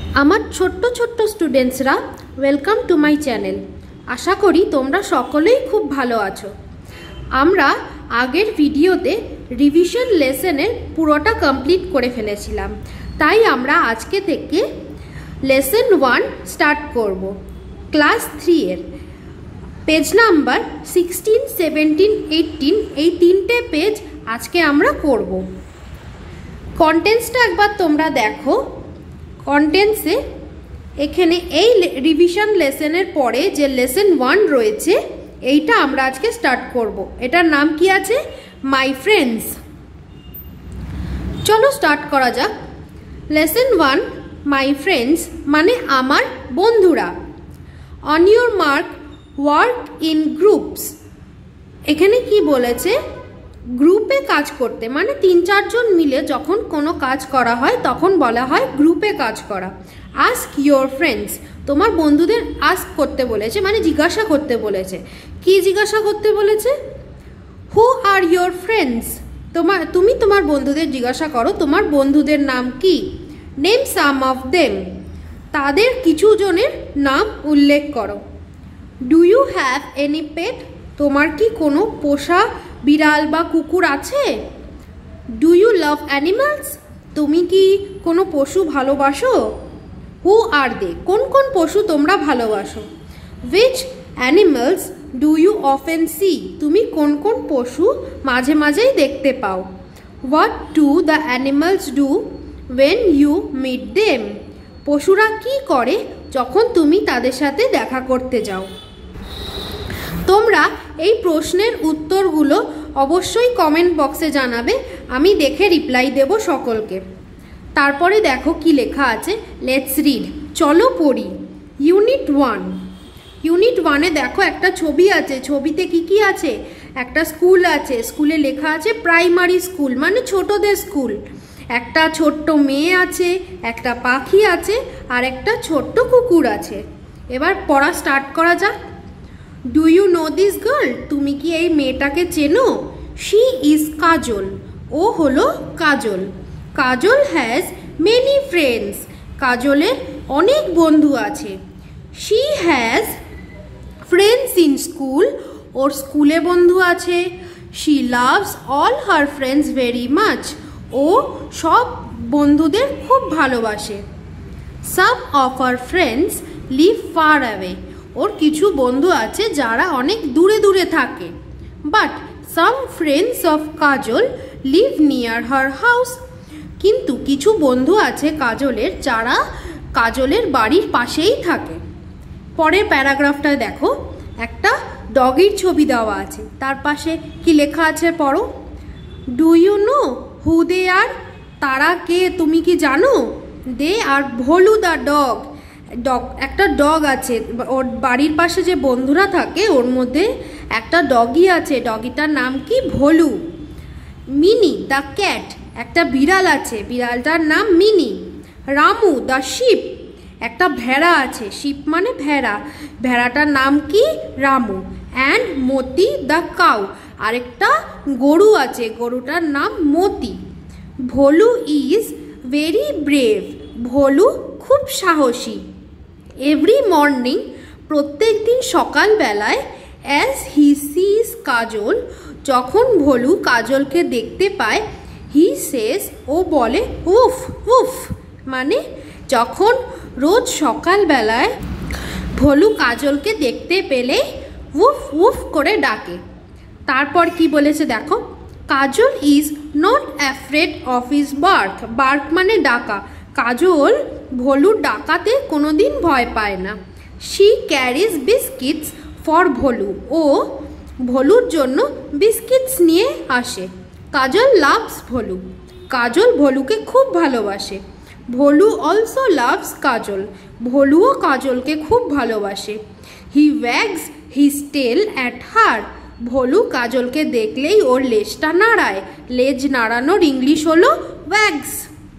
আমার ছোট্ট ছোট্ট স্টুডেন্টসরা ওয়েলকাম টু মাই চ্যানেল। আশা করি তোমরা সকলেই খুব ভালো আছো। আমরা আগের ভিডিওতে রিভিশন লেসনের পুরোটা কমপ্লিট করে ফেলেছিলাম, তাই আমরা আজকে থেকে লেসন 1 স্টার্ট করব। ক্লাস 3 এর পেজ নাম্বার 16, 17, 18 এই তিনটে পেজ আজকে আমরা করব। কন্টেন্টসটা একবার তোমরা দেখো। কন্টেন্টসে এখানে এই রিভিশন লেসনের পরে যে লেসন 1 রয়েছে এইটা আমরা আজকে স্টার্ট করব। এটার নাম কি আছে? My friends. চলো স্টার্ট করা যাক। লেসন 1 মাই ফ্রেন্ডস মানে আমার বন্ধুরা। On your mark work in groups. এখানে কি বলেছে? গ্রুপে কাজ করতে, মানে 3-4 জন মিলে যখন কোনো কাজ করা হয় তখন বলা হয় গ্রুপে কাজ করা। আস্ক ইয়োর ফ্রেন্ডস, তোমার বন্ধুদের আস্ক করতে বলেছে, মানে জিজ্ঞাসা করতে বলেছে। কি জিজ্ঞাসা করতে বলেছে? হু আর ইয়োর ফ্রেন্ডস, তুমি তোমার বন্ধুদের জিজ্ঞাসা করো তোমার বন্ধুদের নাম কি। নেম সাম অফ দেম, তাদের কিছু জনের নাম উল্লেখ করো। Do you have any pet, তোমার কি কোনো পোষা বিড়াল বা কুকুর আছে? ডু ইউ লাভ অ্যানিমালস, তুমি কি কোনো পশু ভালোবাসো? হু আর দে, কোন কোন পশু তোমরা ভালোবাসো? Which animals do you often see, তুমি কোন কোন পশু মাঝে মাঝেই দেখতে পাও? What do the animals do when you meet them, পশুরা কি করে যখন তুমি তাদের সাথে দেখা করতে যাও? তোমরা এই প্রশ্নের উত্তরগুলো অবশ্যই কমেন্ট বক্সে জানাবে, আমি দেখে রিপ্লাই দেব সকলকে। তারপরে দেখো কি লেখা আছে। লেটস রিড, চলো পড়ি। ইউনিট 1। ইউনিট 1-এ দেখো একটা ছবি আছে। ছবিতে কি কি আছে? একটা স্কুল আছে, স্কুলে লেখা আছে প্রাইমারি স্কুল মানে ছোটদের স্কুল। একটা ছোট্ট মেয়ে আছে, একটা পাখি আছে, আর একটা ছোট্ট কুকুর আছে। এবার পড়া স্টার্ট করা যাক। Do you know this girl, তুমি কি এই মেয়েটাকে চেনো? শি ইজ কাজল, ও হলো Kajal. Kajal has many friends, কাজলের অনেক বন্ধু আছে। She has friends in school, ওর স্কুলে বন্ধু আছে। She loves all her friends very much, ও সব বন্ধুদের খুব ভালোবাসে। Some of her friends live far away, ওর কিছু বন্ধু আছে যারা অনেক দূরে দূরে থাকে। But some friends of Kajal live near her house, কিন্তু কিছু বন্ধু আছে কাজলের যারা কাজলের বাড়ির পাশেই থাকে। পরের প্যারাগ্রাফটায় দেখো একটা ডগির ছবি দেওয়া আছে, তার পাশে কি লেখা আছে পড়ো। Do you know who they are, তারা কে তুমি কি জানো? They are Bholu the dog, একটা ডগ আছে ওর বাড়ির পাশে যে বন্ধুরা থাকে ওর মধ্যে একটা ডগি আছে, ডগিটার নাম কি? ভোলু। মিনি দ্য ক্যাট, একটা বিড়াল আছে, বিড়ালটার নাম মিনি। রামু দ্য শিপ, একটা ভেড়া আছে, শিপ মানে ভেড়া, ভেড়াটার নাম কি? Ramu. And Moti the cow, আরেকটা গরু আছে, গরুটার নাম Moti. Bholu is very brave, Bholu খুব সাহসী। এভরি মর্নিং, প্রত্যেক দিন সকালবেলায়, অ্যাজ হি সিজ কাজল, যখন ভোলু কাজলকে দেখতে পায়, হি সেজ, ও বলে উফ উফ, মানে যখন রোজ সকালবেলায় ভোলু কাজলকে দেখতে পেলে উফ উফ করে ডাকে। তারপর কি বলেছে দেখো। Kajal is not afraid of his bark, bark মানে ডাকা, কাজল ভোলুর ডাকাতে কোনোদিন ভয় পায় না। She carries biscuits for Bholu, ও ভোলুর জন্য বিস্কিটস নিয়ে আসে। কাজল লাভস ভোলু, কাজল ভোলুকে খুব ভালোবাসে। ভোলু অলসো লাভস কাজল, ভোলুও কাজলকে খুব ভালোবাসে। He wags his tail at her, Bholu কাজলকে দেখলেই ওর লেজটা নাড়ায়। লেজ নাড়ানোর ইংলিশ হলো ওয়াগস।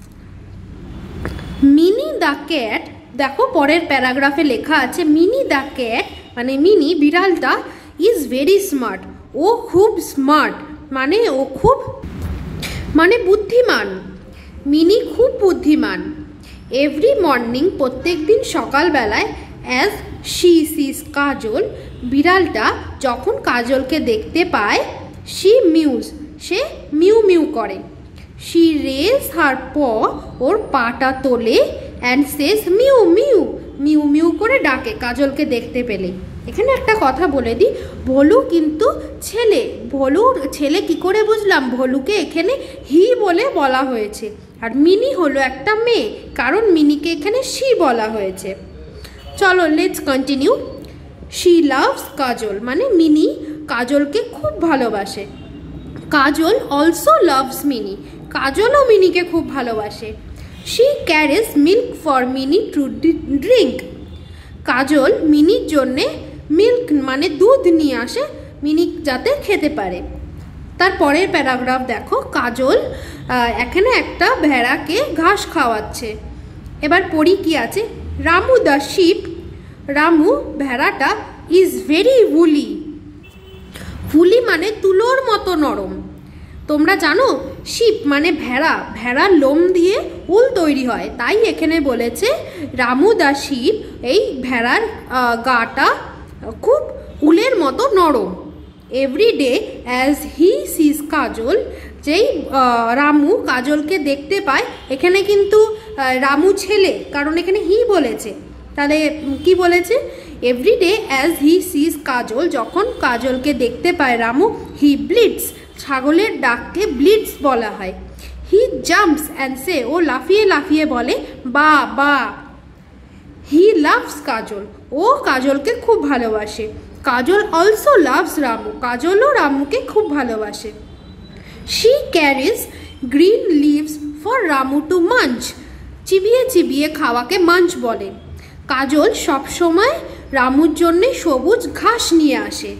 মিনি দ্য ক্যাট, দেখো পরের প্যারাগ্রাফে লেখা আছে মিনি দ্য ক্যাট মানে মিনি বিড়ালটা ইজ ভেরি স্মার্ট, ও খুব স্মার্ট মানে ও খুব মানে বুদ্ধিমান। মিনি খুব বুদ্ধিমান। এভরি মর্নিং প্রত্যেক দিন সকালবেলায় অ্যাজ শি সিজ কাজল, বিড়ালটা যখন কাজলকে দেখতে পায়, শি মিউজ, সে মিউ মিউ করে। শি রেজ হার প, ওর পাটা তোলে, and says mew mu, mu মিউ করে ডাকে কাজলকে দেখতে পেলে। এখানে একটা কথা বলে দিই, ভলু কিন্তু ছেলে, ভলুর ছেলে কি করে বুঝলাম? ভলুকে এখানে হি বলে বলা হয়েছে, আর মিনি হলো একটা মেয়ে, কারণ মিনিকে এখানে শি বলা হয়েছে। চলো let's continue. She loves Kajal, মানে মিনি কাজলকে খুব ভালোবাসে। কাজল অলসো লাভস মিনি, কাজলও মিনিকে খুব ভালোবাসে। She carries milk for Mini to drink, কাজল মিনির জন্যে মিল্ক মানে দুধ নিয়ে আসে, মিনি যাতে খেতে পারে। তারপরের প্যারাগ্রাফ দেখো, কাজল এখানে একটা ভেড়াকে ঘাস খাওয়াচ্ছে। এবার পড়ি কি আছে। রামু দ্য শিপ, রামু ভেড়াটা ইজ ভেরি উলি, উলি মানে তুলোর মতো নরম। তোমরা জানো শিপ মানে ভেড়া, ভেড়ার লোম দিয়ে উল তৈরি হয়, তাই এখানে বলেছে রামু দ্য শিপ, এই ভেড়ার গাটা খুব উলের মতো নরম। Every day as he sees Kajal, যেই রামু কাজলকে দেখতে পায়, এখানে কিন্তু রামু ছেলে, কারণ এখানে হি বলেছে, তাহলে কি বলেছে? Every day as he sees Kajal, যখন কাজলকে দেখতে পায় রামু, হি ব্লিডস, ছাগলের ডাককে ব্লিডস বলা হয়। হি জাম্পস অ্যান্ড সে, ও লাফিয়ে লাফিয়ে বলে বা বা। হি লাভস কাজল, ও কাজলকে খুব ভালোবাসে। কাজল অলসো লাভস রামু, কাজলও রামুকে খুব ভালোবাসে। She carries green leaves for Ramu to munch, চিবিয়ে চিবিয়ে খাওয়াকে মাঞ্চ বলে। কাজল সবসময় রামুর জন্যে সবুজ ঘাস নিয়ে আসে।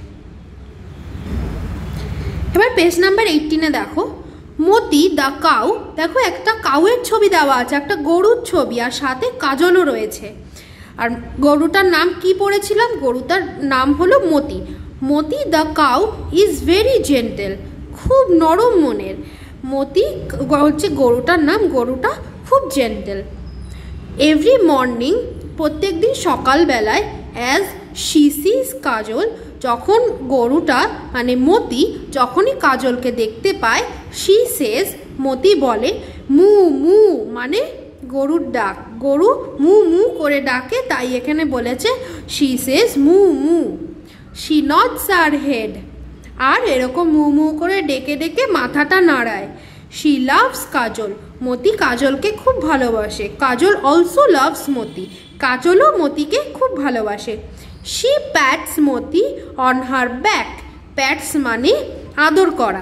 এবার পেজ নাম্বার 18-এ দেখো, মতি দ্য কাউ, দেখো একটা কাউয়ের ছবি দেওয়া আছে, একটা গরুর ছবি, আর সাথে কাজলও রয়েছে। আর গরুটার নাম কি পড়েছিলাম? গরুটার নাম হলো Moti. Moti the cow is very gentle, খুব নরম মনের। মতি হচ্ছে গরুটার নাম, গরুটা খুব জেন্টেল। এভরি মর্নিং, প্রত্যেক দিন সকালবেলায়, অ্যাজ শি সিজ কাজল, যখন গরুটা মানে মতি যখনই কাজলকে দেখতে পায়, শি সেজ, মতি বলে মু মু, মানে গরুর ডাক, গরু মু মু করে ডাকে, তাই এখানে বলেছে she says moo moo. She nods her head, আর এরকম মু মু করে ডেকে ডেকে মাথাটা নাড়ায়। শি লাভস কাজল, মতি কাজলকে খুব ভালোবাসে। কাজল অলসো লাভস মতি, কাজলও মতিকে খুব ভালোবাসে। She pats Moti on her back, pats মানে আদর করা,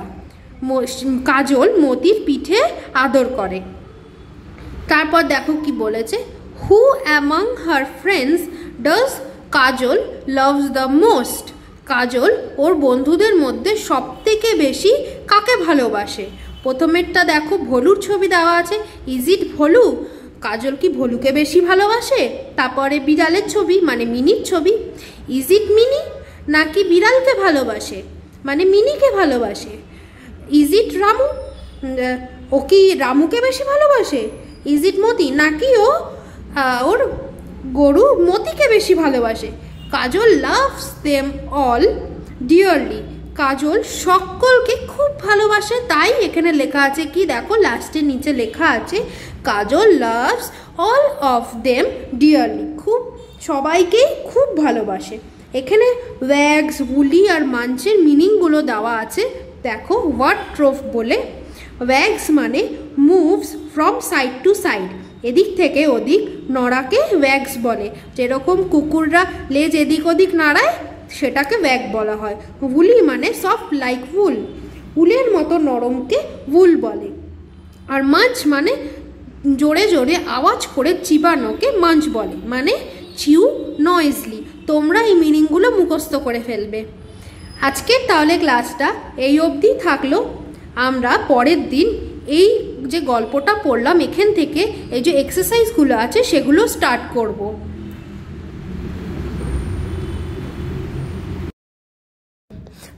কাজল মতির পিঠে আদর করে। তারপর দেখো কি বলেছে, who among her friends does Kajal loves the most, Kajal ওর বন্ধুদের মধ্যে সব থেকে বেশি কাকে ভালোবাসে? প্রথমেরটা দেখো, ভলুর ছবি দেওয়া আছে, ইজ ইট ভলু, কাজল কি ভলুকে বেশি ভালোবাসে? তারপরে বিড়ালের ছবি মানে মিনির ছবি, ইজ ইট মিনি, নাকি বিড়ালকে ভালোবাসে মানে মিনিকে ভালোবাসে? ইজ ইট রামু, ও কি রামুকে বেশি ভালোবাসে? ইজ ইট মতি, নাকি ও ওর গরু মতিকে বেশি ভালোবাসে? Kajal loves them all dearly, Kajal সকলকে খুব ভালোবাসে, তাই এখানে লেখা আছে কি দেখো, লাস্টের নিচে লেখা আছে Kajal loves all of them dearly, খুব সবাইকেই খুব ভালোবাসে। এখানে ওয়্যাগস, বুলি আর মাঞ্চের মিনিংগুলো দেওয়া আছে, দেখো হোয়াট ট্রোফ বলে। ওয়্যাগস মানে moves from side to side, এদিক থেকে ওদিক নড়াকে ওয়্যাগস বলে, যেরকম কুকুররা লেজ এদিক ওদিক নাড়ায় সেটাকে ওয়্যাগ বলা হয়। উলি মানে সফট লাইক উল, উলের মতো নরমকে উল বলে। আর মাঞ্চ মানে জোরে জোরে আওয়াজ করে চিবানোকে মাঞ্চ বলে, মানে চিউ নয়েজলি। তোমরা এই মিনিংগুলো মুখস্থ করে ফেলবে। আজকের তাহলে ক্লাসটা এই অবধি থাকলো। আমরা পরের দিন এই যে গল্পটা পড়লাম এখান থেকে এই যে এক্সারসাইজগুলো আছে সেগুলো স্টার্ট করব।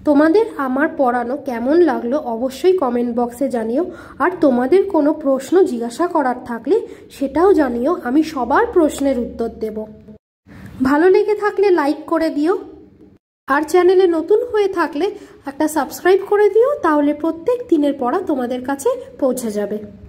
তোমাদের আমার পড়ানো কেমন লাগলো অবশ্যই কমেন্ট বক্সে জানিও। আর তোমাদের কোনো প্রশ্ন জিজ্ঞাসা করার থাকলে সেটাও জানিও, আমি সবার প্রশ্নের উত্তর দেব। ভালো লেগে থাকলে লাইক করে দিও, আর চ্যানেলে নতুন হয়ে থাকলে একটা সাবস্ক্রাইব করে দিও, তাহলে প্রত্যেক দিনের পড়া তোমাদের কাছে পৌঁছে যাবে।